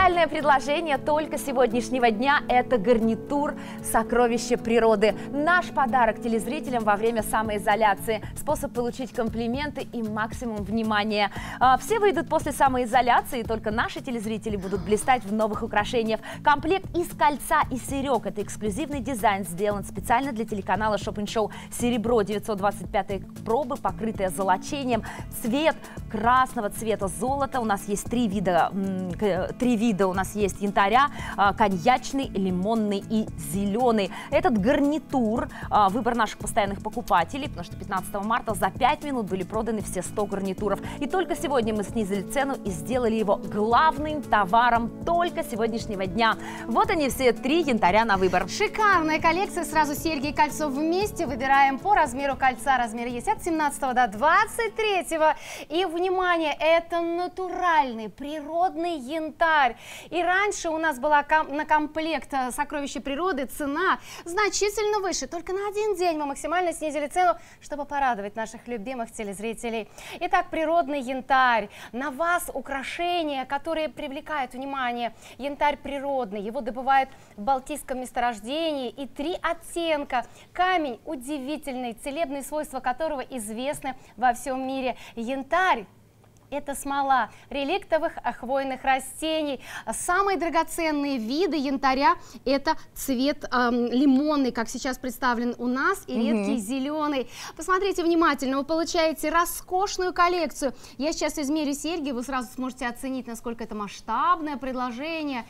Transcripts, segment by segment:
Уникальное предложение только сегодняшнего дня – это гарнитур «Сокровище природы». Наш подарок телезрителям во время самоизоляции. Способ получить комплименты и максимум внимания. Все выйдут после самоизоляции, и только наши телезрители будут блистать в новых украшениях. Комплект из кольца и серег – это эксклюзивный дизайн, сделан специально для телеканала Шоппинг-шоу. Серебро 925 пробы, покрытое золочением. Цвет красного цвета золота. У нас есть три вида у нас есть янтаря: коньячный, лимонный и зеленый. Этот гарнитур – выбор наших постоянных покупателей, потому что 15 марта за 5 минут были проданы все 100 гарнитуров. И только сегодня мы снизили цену и сделали его главным товаром только сегодняшнего дня. Вот они, все три янтаря на выбор. Шикарная коллекция, сразу серьги и кольцо вместе. Выбираем по размеру кольца. Размеры есть от 17 до 23. И, внимание, это натуральный, природный янтарь. И раньше у нас была на комплект «Сокровище природы» цена значительно выше. Только на один день мы максимально снизили цену, чтобы порадовать наших любимых телезрителей. Итак, природный янтарь. На вас украшения, которые привлекают внимание. Янтарь природный. Его добывают в Балтийском месторождении. И 3 оттенка. Камень удивительный, целебные свойства которого известны во всем мире. Янтарь — это смола реликтовых хвойных растений. Самые драгоценные виды янтаря – это цвет лимонный, как сейчас представлен у нас, и редкий зеленый. Посмотрите внимательно, вы получаете роскошную коллекцию. Я сейчас измерю серьги, вы сразу сможете оценить, насколько это масштабное предложение.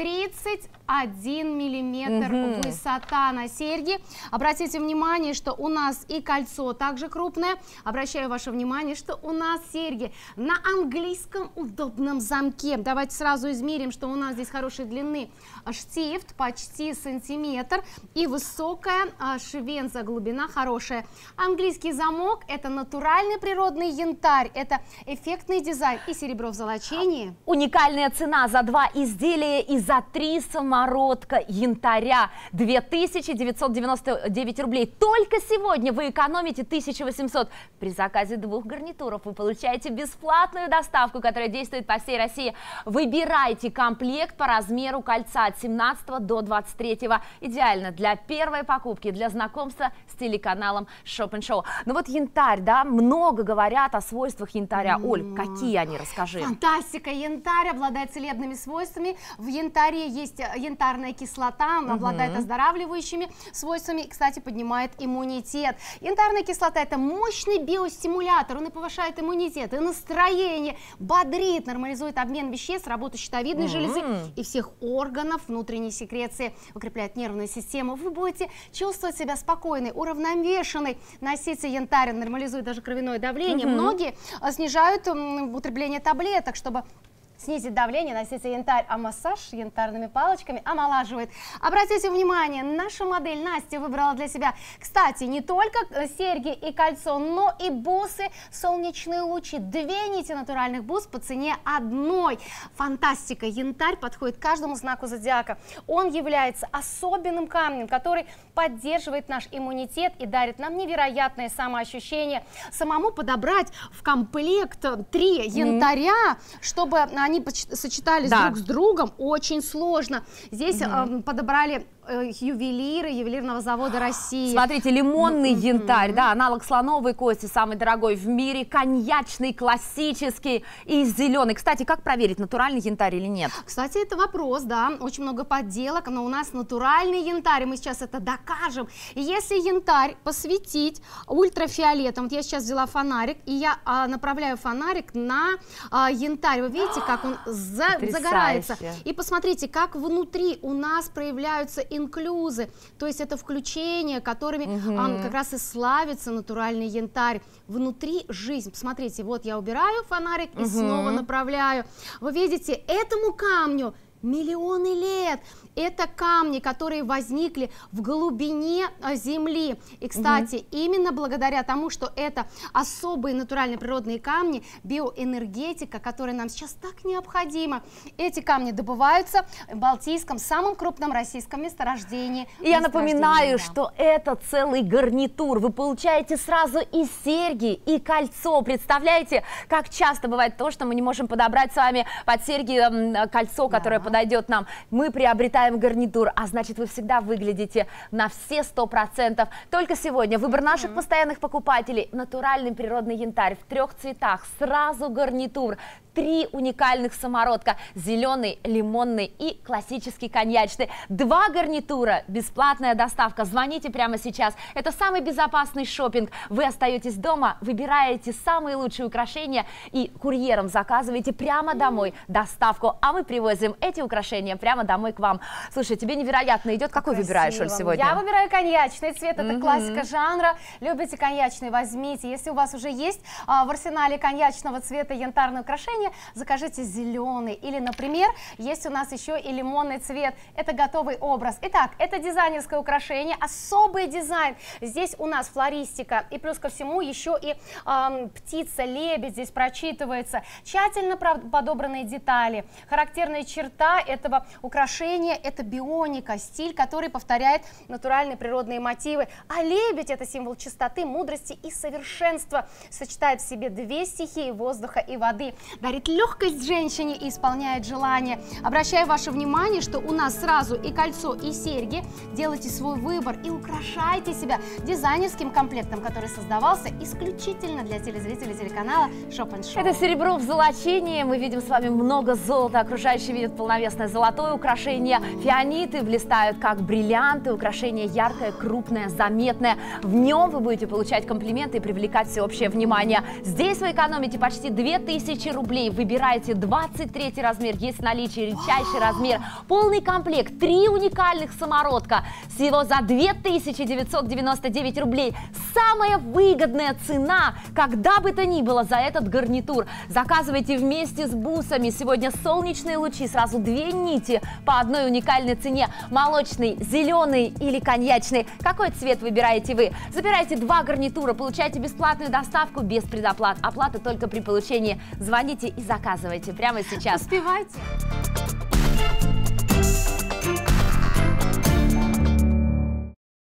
31 миллиметр высота на серьги. Обратите внимание, что у нас и кольцо также крупное. Обращаю ваше внимание, что у нас серьги на английском удобном замке. Давайте сразу измерим, что у нас здесь хорошей длины штифт, почти сантиметр, и высокая швенца, глубина хорошая. Английский замок – это натуральный природный янтарь, это эффектный дизайн и серебро в золочении. Уникальная цена за 2 изделия и за 3 самородка янтаря. 2999 рублей. Только сегодня вы экономите 1800. При заказе 2 гарнитуров вы получаете бесплатную доставку, которая действует по всей России. Выбирайте комплект по размеру кольца от 17 до 23. Идеально для первой покупки, для знакомства с телеканалом Шоппинг-шоу. Ну вот янтарь, да, много говорят о свойствах янтаря. Оль, какие они, расскажи. Фантастика! Янтарь обладает целебными свойствами. В янтаре есть янтарная кислота, она обладает оздоравливающими свойствами и, кстати, поднимает иммунитет. Янтарная кислота – это мощный биостимулятор, он и повышает иммунитет, и настроение, бодрит, нормализует обмен веществ, работу щитовидной железы и всех органов внутренней секреции, укрепляет нервную систему. Вы будете чувствовать себя спокойной, уравновешенной. Носите янтарь, нормализует даже кровяное давление. Многие снижают употребление таблеток, чтобы снизить давление, носите янтарь, а массаж янтарными палочками омолаживает. Обратите внимание, наша модель Настя выбрала для себя, кстати, не только серьги и кольцо, но и бусы, солнечные лучи. 2 нити натуральных бус по цене 1. Фантастика! Янтарь подходит каждому знаку зодиака. Он является особенным камнем, который поддерживает наш иммунитет и дарит нам невероятное самоощущение. Самому подобрать в комплект 3 янтаря, чтобы они сочетались друг с другом, очень сложно. Здесь подобрали ювелиры ювелирного завода России. Смотрите, лимонный янтарь, да, аналог слоновой кости, самый дорогой в мире, коньячный, классический и зеленый. Кстати, как проверить, натуральный янтарь или нет? Кстати, это вопрос, да, очень много подделок, но у нас натуральный янтарь, и мы сейчас это докажем. И если янтарь посветить ультрафиолетом, вот я сейчас взяла фонарик, и я направляю фонарик на янтарь, вы видите, как он загорается. И посмотрите, как внутри у нас проявляются инклюзы, то есть это включения, которыми как раз и славится натуральный янтарь. Внутри жизнь. Посмотрите, вот я убираю фонарик и снова направляю. Вы видите, этому камню миллионы лет. Это камни, которые возникли в глубине Земли. И, кстати, именно благодаря тому, что это особые натуральные природные камни, биоэнергетика, которая нам сейчас так необходима. Эти камни добываются в Балтийском, самом крупном российском месторождении. И я напоминаю, что это целый гарнитур. Вы получаете сразу и серьги, и кольцо. Представляете, как часто бывает то, что мы не можем подобрать с вами под серьги кольцо, которое подойдет нам. Мы приобретаем гарнитур, а значит, вы всегда выглядите на все 100%. Только сегодня выбор наших постоянных покупателей: натуральный природный янтарь в 3 цветах, сразу гарнитур, 3 уникальных самородка: зеленый, лимонный и классический коньячный. 2 гарнитура, бесплатная доставка. Звоните прямо сейчас. Это самый безопасный шопинг. Вы остаетесь дома, выбираете самые лучшие украшения и курьером заказываете прямо домой доставку, а мы привозим эти украшения прямо домой к вам. Слушай, тебе невероятно идет. Какой выбираешь, Оль, сегодня? Я выбираю коньячный цвет, это классика жанра. Любите коньячный, возьмите. Если у вас уже есть в арсенале коньячного цвета янтарное украшение, закажите зеленый. Или, например, есть у нас еще и лимонный цвет. Это готовый образ. Итак, это дизайнерское украшение, особый дизайн. Здесь у нас флористика, и плюс ко всему еще и птица, лебедь здесь прочитывается. Тщательно подобранные детали. Характерная черта этого украшения – это бионика, стиль, который повторяет натуральные природные мотивы. А лебедь – это символ чистоты, мудрости и совершенства. Сочетает в себе 2 стихии – воздуха и воды. Дарит легкость женщине и исполняет желание. Обращаю ваше внимание, что у нас сразу и кольцо, и серьги. Делайте свой выбор и украшайте себя дизайнерским комплектом, который создавался исключительно для телезрителей телеканала Shop & Show. Это серебро в золочении. Мы видим с вами много золота. Окружающие видят полновесное золотое украшение. Фианиты блистают как бриллианты. Украшение яркое, крупное, заметное. В нем вы будете получать комплименты и привлекать всеобщее внимание. Здесь вы экономите почти 2000 рублей. Выбирайте 23 размер. Есть в наличии редчайший размер. Полный комплект. 3 уникальных самородка. Всего за 2999 рублей. Самая выгодная цена, когда бы то ни было, за этот гарнитур. Заказывайте вместе с бусами. Сегодня солнечные лучи. Сразу 2 нити по одной уникальной цене. Молочный, зеленый или коньячный. Какой цвет выбираете вы? Забирайте 2 гарнитура, получайте бесплатную доставку без предоплат. Оплата только при получении. Звоните и заказывайте прямо сейчас. Успевайте!